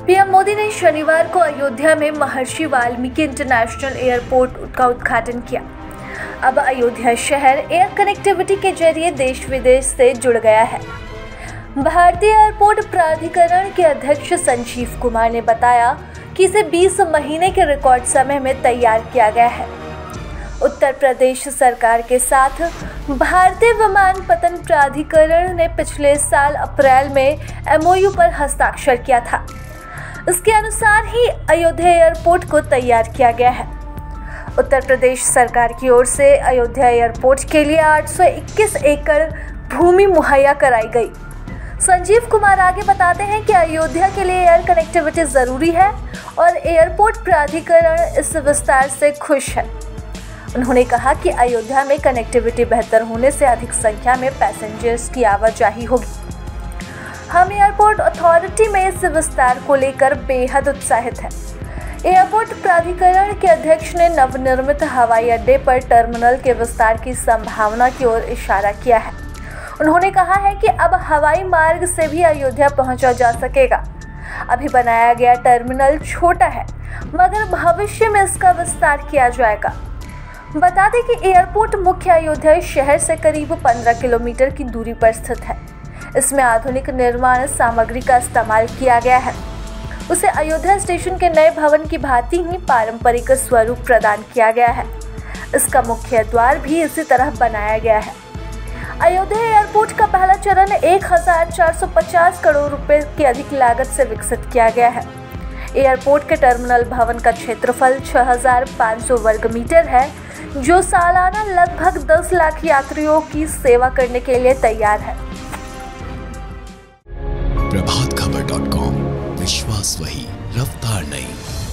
PM Modi ने शनिवार को अयोध्या में महर्षि वाल्मीकि इंटरनेशनल एयरपोर्ट का उद्घाटन किया। अब अयोध्या शहर एयर कनेक्टिविटी के जरिए देश विदेश से जुड़ गया है। भारतीय एयरपोर्ट प्राधिकरण के अध्यक्ष संजीव कुमार ने बताया कि इसे 20 महीने के रिकॉर्ड समय में तैयार किया गया है। उत्तर प्रदेश सरकार के साथ भारतीय विमानपत्तन प्राधिकरण ने पिछले साल अप्रैल में MOU पर हस्ताक्षर किया था। इसके अनुसार ही अयोध्या एयरपोर्ट को तैयार किया गया है। उत्तर प्रदेश सरकार की ओर से अयोध्या एयरपोर्ट के लिए 821 एकड़ भूमि मुहैया कराई गई। संजीव कुमार आगे बताते हैं कि अयोध्या के लिए एयर कनेक्टिविटी ज़रूरी है और एयरपोर्ट प्राधिकरण इस विस्तार से खुश है। उन्होंने कहा कि अयोध्या में कनेक्टिविटी बेहतर होने से अधिक संख्या में पैसेंजर्स की आवाजाही होगी। हम एयरपोर्ट अथॉरिटी में इस विस्तार को लेकर बेहद उत्साहित हैं। एयरपोर्ट प्राधिकरण के अध्यक्ष ने नवनिर्मित हवाई अड्डे पर टर्मिनल के विस्तार की संभावना की ओर इशारा किया है। उन्होंने कहा है कि अब हवाई मार्ग से भी अयोध्या पहुंचा जा सकेगा। अभी बनाया गया टर्मिनल छोटा है, मगर भविष्य में इसका विस्तार किया जाएगा। बता दें कि एयरपोर्ट मुख्य अयोध्या शहर से करीब 15 किलोमीटर की दूरी पर स्थित है। इसमें आधुनिक निर्माण सामग्री का इस्तेमाल किया गया है। उसे अयोध्या स्टेशन के नए भवन की भांति ही पारंपरिक स्वरूप प्रदान किया गया है। इसका मुख्य द्वार भी इसी तरह बनाया गया है। अयोध्या एयरपोर्ट का पहला चरण 1450 करोड़ रुपए की अधिक लागत से विकसित किया गया है। एयरपोर्ट के टर्मिनल भवन का क्षेत्रफल 6500 वर्ग मीटर है, जो सालाना लगभग 10 लाख यात्रियों की सेवा करने के लिए तैयार है। प्रभातखबर.com, विश्वास वही, रफ्तार नहीं।